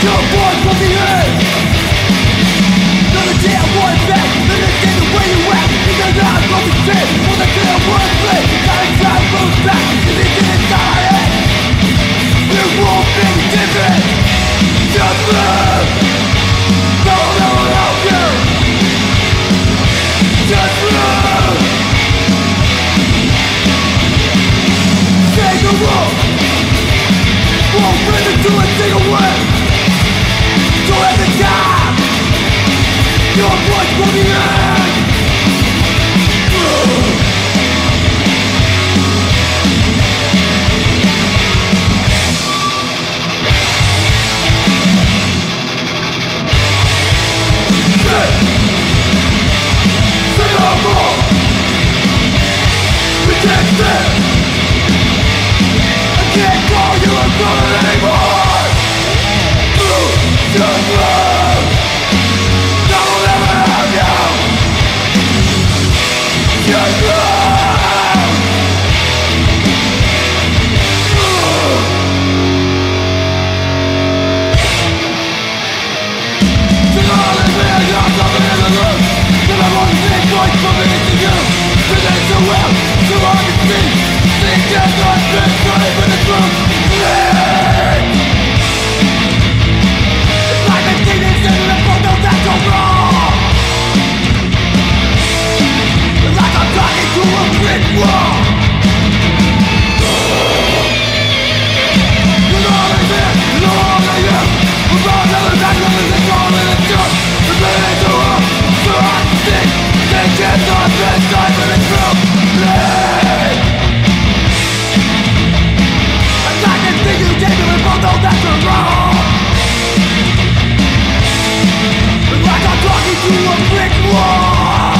Your voice will be heard. Another day I want it back. Another day the way you act. Because I'm going to say, well, that's it, I want to play. Gotta try to move back. If it didn't die, it won't be different. Just move. No one will help you. Just move. Take the wolf. Won't listen to a single word. So every time your voice will be heard. Say no more. We can't stand. I can't call you a brother anymore. Just love. I will never have you. Just love. Sing all the things you're coming in the room. Then I want to take voice from me to you. Sing it so well, so I can see. Sing just like this, not even the truth. It's like the demons in the book, no, that's so wrong. It's like I'm talking to a brick wall. You're all in there, you're all in you. We're all telling that you're losing all in the truth. We're living to all, so I can think. They can't stop this time in the truth. I'm not the thing you did, we both know that you're wrong. It's like I'm talking to a brick wall.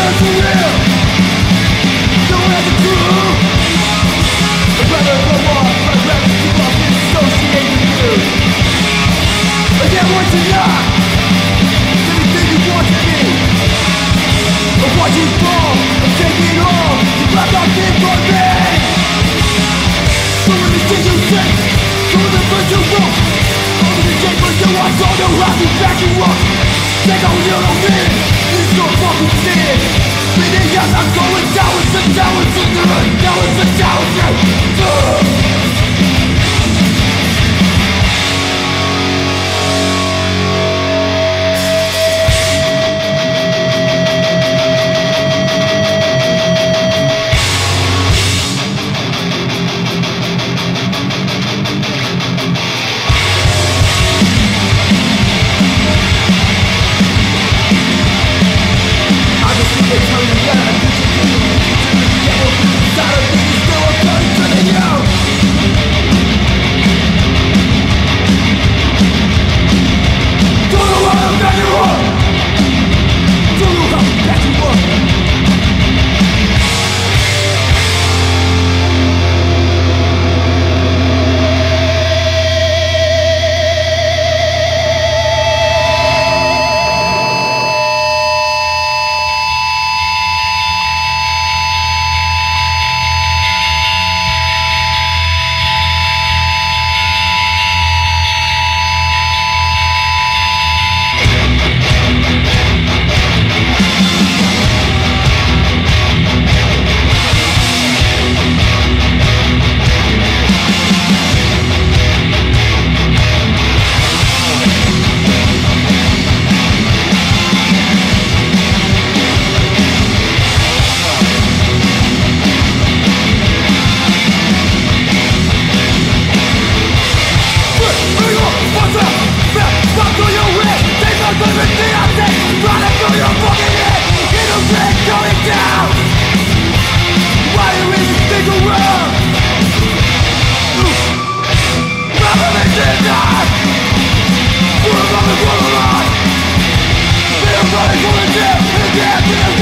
Everybody going down, and